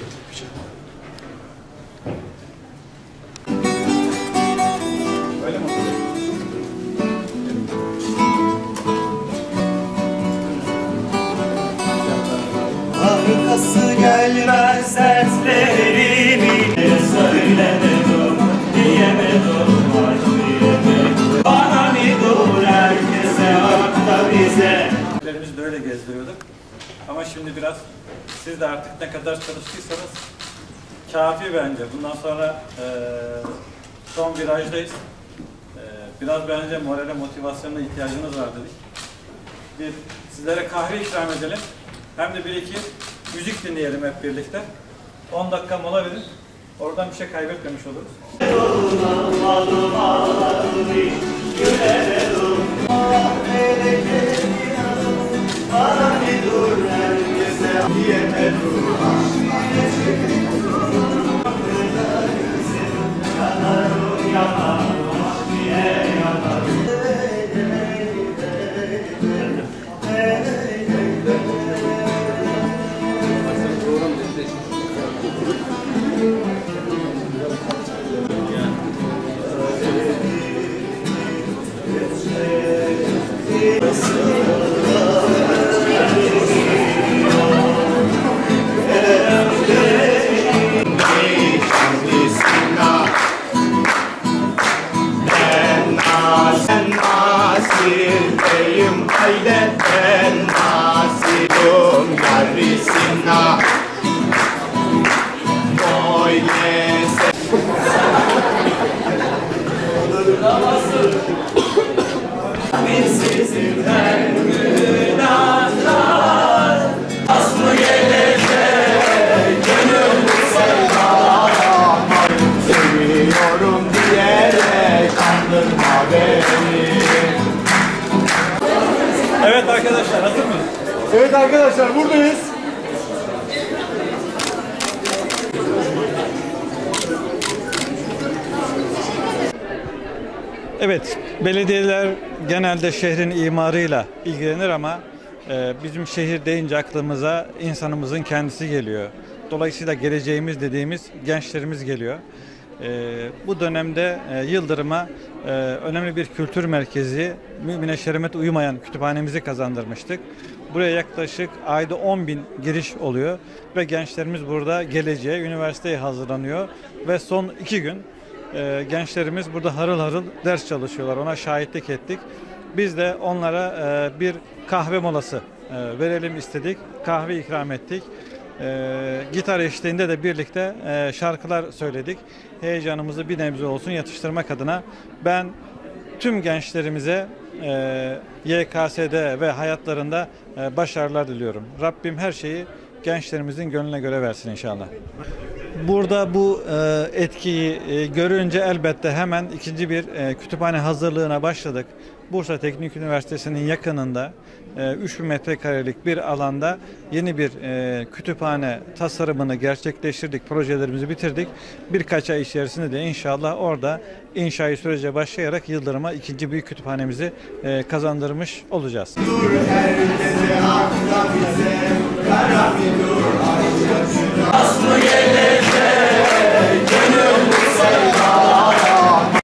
Öyle mi? Arkası gelmez dertlerimin söylemedim, diyemedim, aşk diyemedim. Bana bir dur herkese, akla bize. Biz böyle gezdiriyorduk. Ama şimdi biraz siz de artık ne kadar çalıştıysanız kafi bence. Bundan sonra son virajdayız. Biraz bence morale, motivasyona ihtiyacımız var dedik. Bir sizlere kahve ikram edelim. Hem de bir iki müzik dinleyelim hep birlikte. 10 dakika mola verin. Oradan bir şey kaybetmemiş oluruz. Evet arkadaşlar, hazır mıyız? Evet arkadaşlar, buradayız. Evet, belediyeler genelde şehrin imarıyla ilgilenir ama bizim şehir deyince aklımıza insanımızın kendisi geliyor. Dolayısıyla geleceğimiz dediğimiz gençlerimiz geliyor. Bu dönemde Yıldırım'a önemli bir kültür merkezi, mümine şeremet uymayan kütüphanemizi kazandırmıştık. Buraya yaklaşık ayda 10.000 giriş oluyor ve gençlerimiz burada geleceğe, üniversiteye hazırlanıyor ve son 2 gün gençlerimiz burada harıl harıl ders çalışıyorlar. Ona şahitlik ettik. Biz de onlara bir kahve molası verelim istedik. Kahve ikram ettik. Gitar eşliğinde de birlikte şarkılar söyledik. Heyecanımızı bir nebze olsun yatıştırmak adına ben tüm gençlerimize YKS'de ve hayatlarında başarılar diliyorum. Rabbim her şeyi gençlerimizin gönlüne göre versin inşallah. Burada bu etkiyi görünce elbette hemen ikinci bir kütüphane hazırlığına başladık. Bursa Teknik Üniversitesi'nin yakınında 3000 metrekarelik bir alanda yeni bir kütüphane tasarımını gerçekleştirdik, projelerimizi bitirdik. Birkaç ay içerisinde de inşallah orada inşai sürece başlayarak Yıldırım'a ikinci büyük kütüphanemizi kazandırmış olacağız. Aslı gelecek, gönül